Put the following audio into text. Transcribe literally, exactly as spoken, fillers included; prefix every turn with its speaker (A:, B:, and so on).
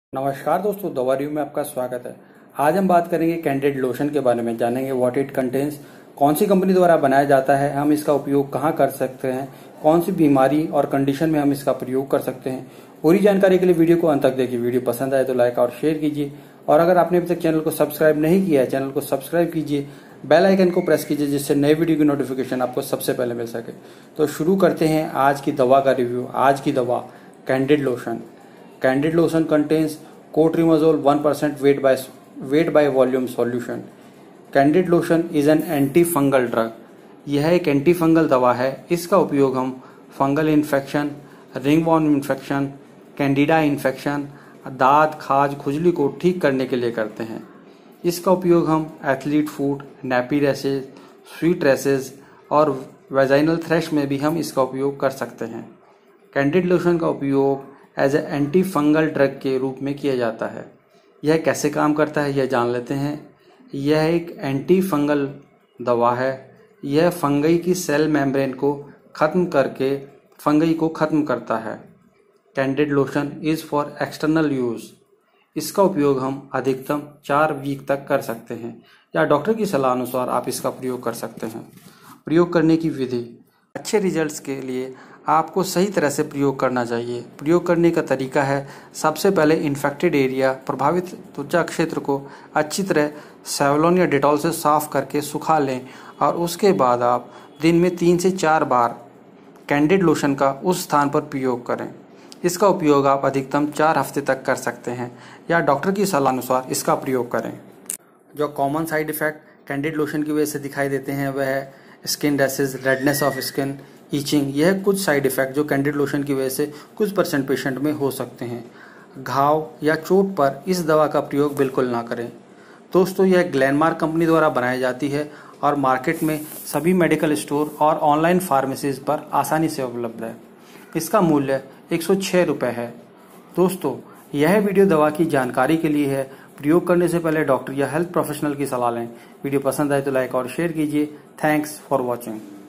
A: नमस्कार दोस्तों, दवा रिव्यू में आपका स्वागत है। आज हम बात करेंगे कैंडिड लोशन के बारे में। जानेंगे व्हाट इट कंटेन्स, कौन सी कंपनी द्वारा बनाया जाता है, हम इसका उपयोग कहाँ कर सकते हैं, कौन सी बीमारी और कंडीशन में हम इसका प्रयोग कर सकते हैं। पूरी जानकारी के लिए वीडियो को अंत तक देखिए। वीडियो पसंद आए तो लाइक और शेयर कीजिए, और अगर आपने अभी तक चैनल को सब्सक्राइब नहीं किया है, चैनल को सब्सक्राइब कीजिए, बेल आइकन को प्रेस कीजिए, जिससे नए वीडियो की नोटिफिकेशन आपको सबसे पहले मिल सके। तो शुरू करते हैं आज की दवा का रिव्यू। आज की दवा Candid lotion. Candid lotion contains clotrimazole one percent weight by weight by volume solution. Candid lotion is an anti fungal drug. यह एक एंटी फंगल दवा है। इसका उपयोग हम fungal infection, ringworm infection, candida infection, दाद, खाज, खुजली को ठीक करने के लिए करते हैं। इसका उपयोग हम athlete foot, nappy rashes, sweet rashes और वेजाइनल थ्रैश में भी हम इसका उपयोग कर सकते हैं। कैंडिड लोशन का उपयोग as a anti fungal drug के रूप में किया जाता है। यह कैसे काम करता है यह जान लेते हैं। यह एक एंटी फंगल दवा है। यह फंगई की सेल मेम्ब्रेन को ख़त्म करके फंगई को ख़त्म करता है। Candid lotion is for external use. इसका उपयोग हम अधिकतम चार वीक तक कर सकते हैं, या डॉक्टर की सलाह अनुसार आप इसका प्रयोग कर सकते हैं। प्रयोग करने की विधि। अच्छे रिजल्ट्स के लिए आपको सही तरह से प्रयोग करना चाहिए। प्रयोग करने का तरीका है, सबसे पहले इन्फेक्टेड एरिया, प्रभावित त्वचा क्षेत्र को अच्छी तरह सेवलॉन या डेटॉल से साफ करके सुखा लें, और उसके बाद आप दिन में तीन से चार बार कैंडिड लोशन का उस स्थान पर प्रयोग करें। इसका उपयोग आप अधिकतम चार हफ्ते तक कर सकते हैं, या डॉक्टर की सलाह अनुसार इसका प्रयोग करें। जो common side effect candid lotion की वजह से दिखाई देते हैं वह है skin rashes, redness of skin, itching. यह कुछ साइड इफ़ेक्ट जो कैंडिड लोशन की वजह से कुछ परसेंट पेशेंट में हो सकते हैं। घाव या चोट पर इस दवा का प्रयोग बिल्कुल ना करें। दोस्तों, यह ग्लेनमार्क कंपनी द्वारा बनाई जाती है और मार्केट में सभी मेडिकल स्टोर और ऑनलाइन फार्मेसीज पर आसानी से उपलब्ध है। इसका मूल्य एक सौ छः रुपये है। दोस्तों, यह वीडियो दवा की जानकारी के लिए है। प्रयोग करने से पहले डॉक्टर या हेल्थ प्रोफेशनल की सलाह लें। वीडियो पसंद आए तो लाइक और शेयर कीजिए। Thanks for watching.